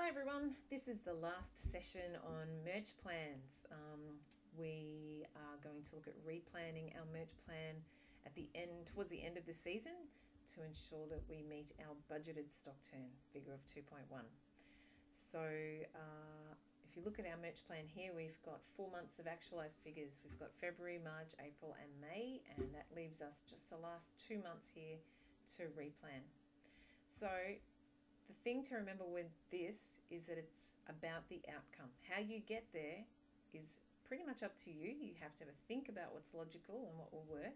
everyone, this is the last session on merch plans. We are going to look at replanning our merch plan at the end, towards the end of the season, to ensure that we meet our budgeted stock turn figure of 2.1. So if you look at our merch plan here, we've got 4 months of actualized figures. We've got February, March, April and May, and that leaves us just the last 2 months here to replan. So the thing to remember with this is that it's about the outcome. How you get there is pretty much up to you. You have to have a think about what's logical and what will work.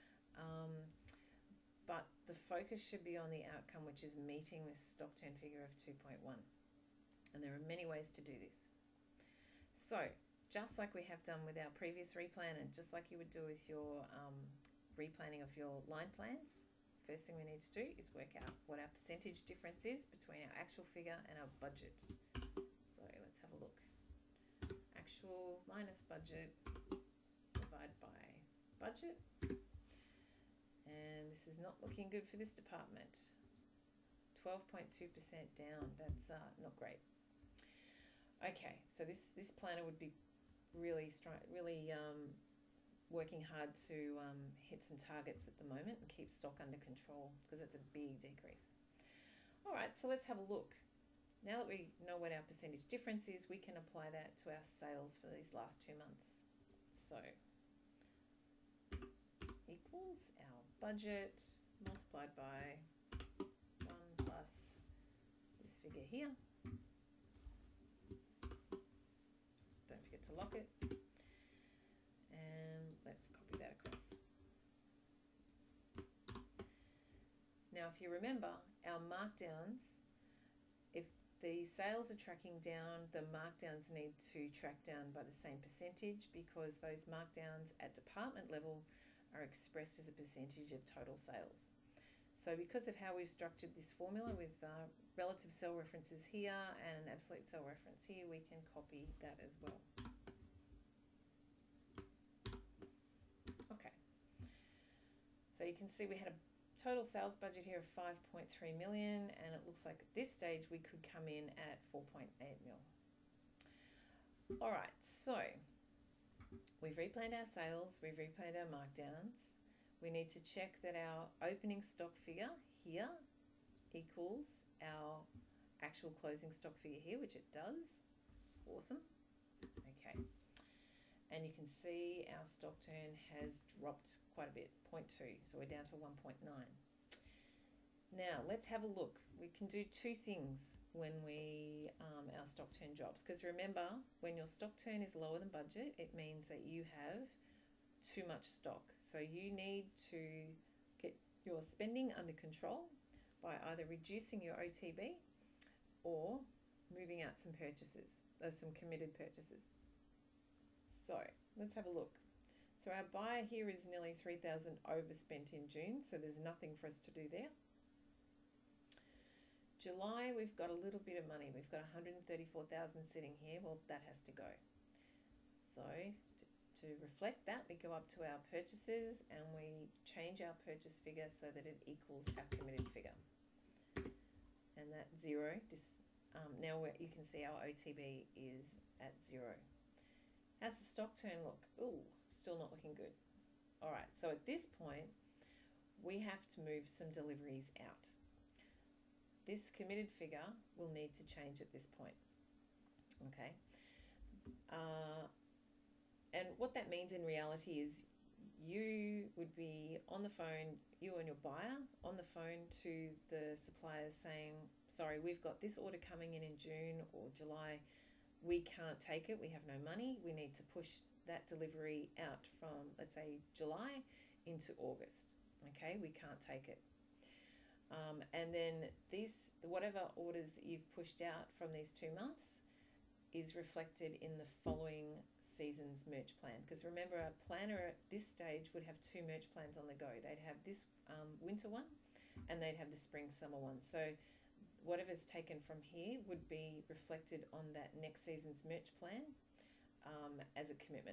But the focus should be on the outcome, which is meeting this stock turn figure of 2.1. And there are many ways to do this. So just like we have done with our previous replan, and just like you would do with your replanning of your line plans, first thing we need to do is work out what our percentage difference is between our actual figure and our budget. So let's have a look. Actual minus budget, divide by budget. And this is not looking good for this department. 12.2% down, that's not great. Okay, so this planner would be really working hard to hit some targets at the moment and keep stock under control, because it's a big decrease. All right, so let's have a look. Now that we know what our percentage difference is, we can apply that to our sales for these last 2 months. So equals our budget multiplied by 1 plus this figure here. Don't forget to lock it. And let's copy that across. Now, if you remember, our markdowns, if the sales are tracking down, the markdowns need to track down by the same percentage, because those markdowns at department level are expressed as a percentage of total sales. So because of how we've structured this formula with relative cell references here and an absolute cell reference here, we can copy that as well. Okay, so you can see we had a total sales budget here of 5.3 million, and it looks like at this stage we could come in at 4.8 mil. All right, so we've replanned our sales, we've replanned our markdowns. We need to check that our opening stock figure here equals our actual closing stock figure here, which it does. Awesome. Okay. And you can see our stock turn has dropped quite a bit, 0.2. So we're down to 1.9. Now let's have a look. We can do two things when our stock turn drops, because remember, when your stock turn is lower than budget, it means that you have too much stock. So you need to get your spending under control by either reducing your OTB or moving out some purchases, some committed purchases. So let's have a look. So our buy here is nearly 3,000 overspent in June, so there's nothing for us to do there. July, we've got a little bit of money. We've got 134,000 sitting here. Well, that has to go. So to reflect that, we go up to our purchases and we change our purchase figure so that it equals our committed figure. And that 0, now you can see our OTB is at 0. How's the stock turn look? Ooh, still not looking good. All right, so at this point, we have to move some deliveries out. This committed figure will need to change at this point. Okay. And what that means in reality is you would be on the phone, you and your buyer, on the phone to the suppliers saying, sorry, we've got this order coming in June or July. We can't take it. We have no money. We need to push that delivery out from, let's say, July into August. Okay, we can't take it. And then whatever orders that you've pushed out from these 2 months is reflected in the following season's merch plan. Because remember, a planner at this stage would have 2 merch plans on the go. They'd have this winter one and they'd have the spring-summer one. So whatever's taken from here would be reflected on that next season's merch plan as a commitment.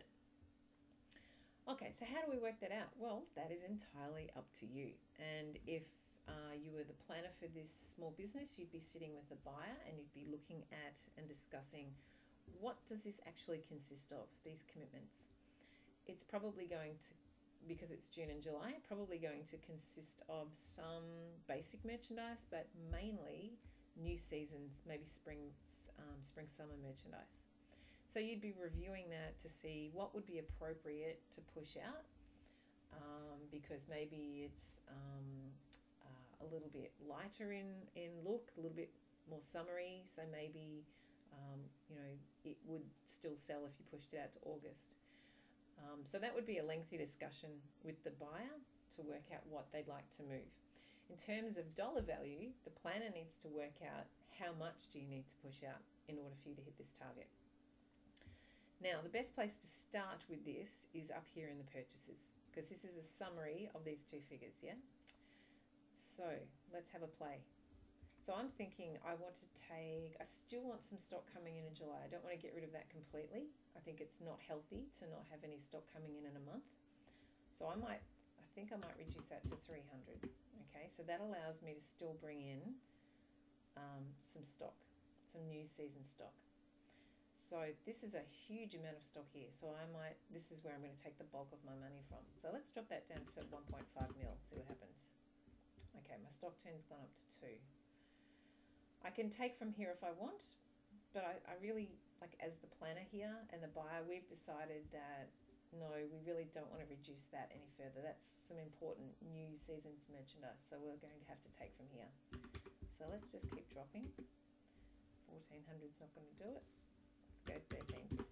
Okay, so how do we work that out? Well, that is entirely up to you. And if you were the planner for this small business, you'd be sitting with the buyer and you'd be looking at and discussing, what does this actually consist of, these commitments? It's probably going to, because it's June and July, probably going to consist of some basic merchandise, but mainly new seasons, maybe spring, summer merchandise. So you'd be reviewing that to see what would be appropriate to push out, because maybe it's a little bit lighter in look, a little bit more summery. So maybe, it would still sell if you pushed it out to August. So that would be a lengthy discussion with the buyer to work out what they'd like to move. In terms of dollar value, the planner needs to work out how much do you need to push out in order for you to hit this target. Now, the best place to start with this is up here in the purchases, because this is a summary of these two figures, yeah? So let's have a play. So I'm thinking I still want some stock coming in July. I don't want to get rid of that completely. I think it's not healthy to not have any stock coming in a month. So I think I might reduce that to 300. Okay, so that allows me to still bring in some stock, some new season stock. So this is a huge amount of stock here. So this is where I'm going to take the bulk of my money from. So let's drop that down to 1.5 mil, see what happens. Okay, my stock turn's gone up to 2. I can take from here if I want, but I really, like, as the planner here and the buyer, we've decided that no, we really don't want to reduce that any further. That's some important new season's merchandise, so we're going to have to take from here. So let's just keep dropping. 1400 is not going to do it. Let's go 1350.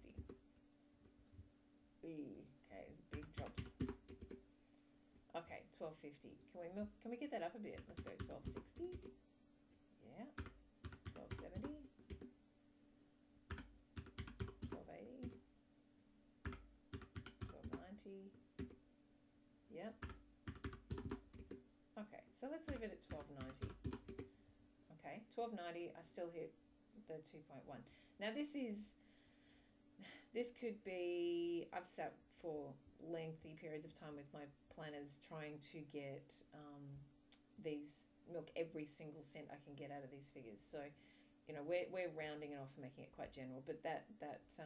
Okay, it's big drops. Okay, 1250. Can we get that up a bit? Let's go 1260. Yeah. 1270. 1280. 1290. Yep. Okay, so let's leave it at 1290. Okay, 1290, I still hit the 2.1. Now this could be, I've sat for lengthy periods of time with my planners trying to get milk every single cent I can get out of these figures. So, we're rounding it off and making it quite general, but that's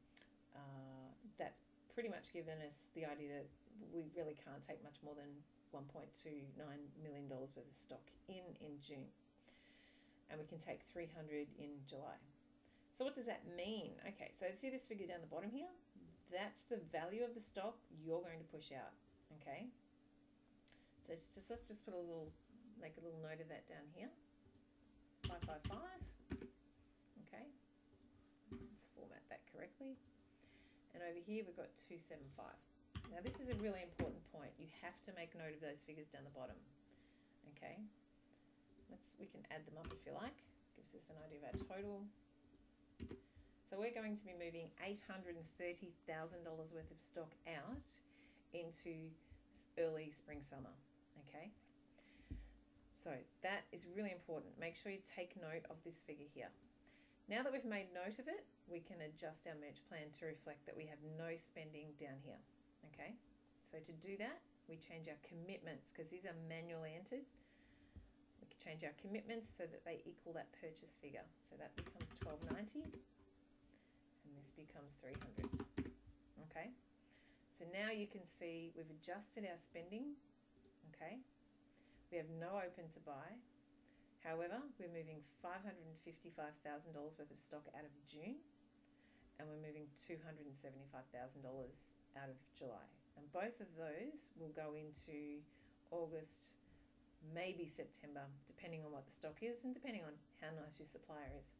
pretty much given us the idea that we really can't take much more than $1.29 million worth of stock in June, and we can take 300 in July. So what does that mean? Okay, so see this figure down the bottom here? That's the value of the stock you're going to push out. Okay, so let's just make a little note of that down here. 555. Okay, let's format that correctly. And over here we've got 275. Now this is a really important point. You have to make note of those figures down the bottom. Okay, we can add them up if you like. Gives us an idea of our total. So we're going to be moving $830,000 worth of stock out into early spring summer. Okay, so that is really important. Make sure you take note of this figure here. Now that we've made note of it, we can adjust our merch plan to reflect that we have no spending down here. Okay, so to do that, we change our commitments, because these are manually entered. We can change our commitments so that they equal that purchase figure. So that becomes 1290, and this becomes 300. Okay, so now you can see we've adjusted our spending. Okay, we have no open to buy. However, we're moving $555,000 worth of stock out of June, and we're moving $275,000 out of July. And both of those will go into August, maybe September, depending on what the stock is and depending on how nice your supplier is.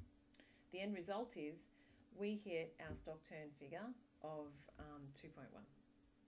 The end result is we hit our stock turn figure of 2.1.